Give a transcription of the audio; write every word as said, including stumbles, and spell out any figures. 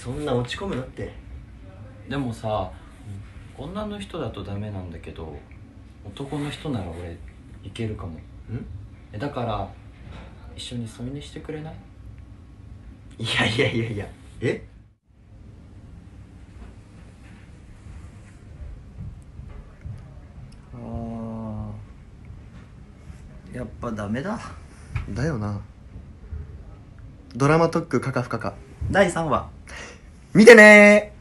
そんな落ち込むなって。 でもさ、女の人だとダメなんだけど男の人なら俺いけるかも。んえだから一緒に添い寝してくれない？ いやいやいやいや、えあー、やっぱダメだ。 だよな。ドラマ特区カカフカカだいさんわ見てねー。